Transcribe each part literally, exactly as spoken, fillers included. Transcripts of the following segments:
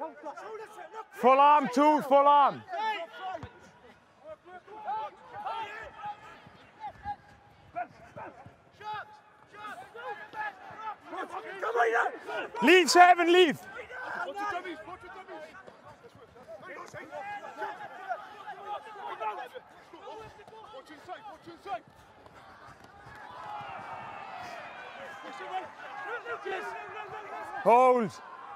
Full arm, two, full arm. Leave, Seven, leave. Hold.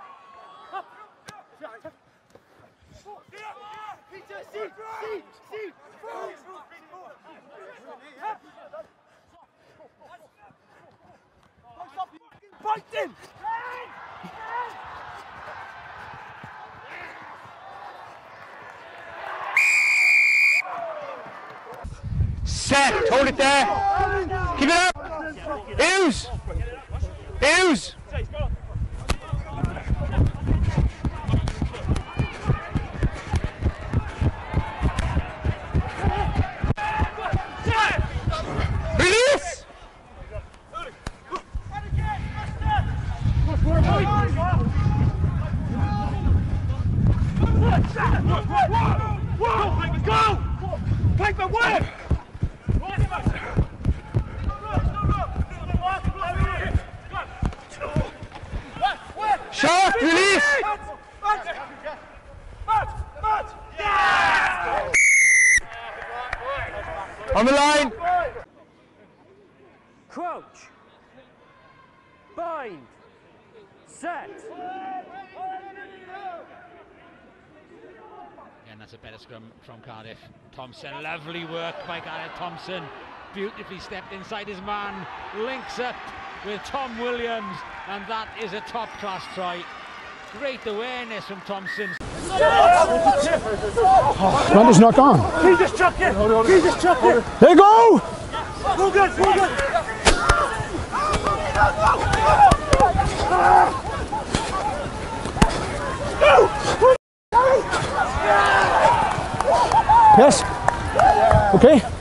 Set, hold it there. Keep it up. Hughes. Hughes. Release. Go! Take the whip! Shot! Release! On the line! Crouch! Bind! Set! And that's a better scrum from Cardiff. Thompson, lovely work by Gareth Thompson. Beautifully stepped inside his man, links up with Tom Williams, and that is a top-class try. Great awareness from Thompson. Oh, Randy's not gone. He just chuck it! He just chuck it! There you go! All good, all good! Yes. Okay.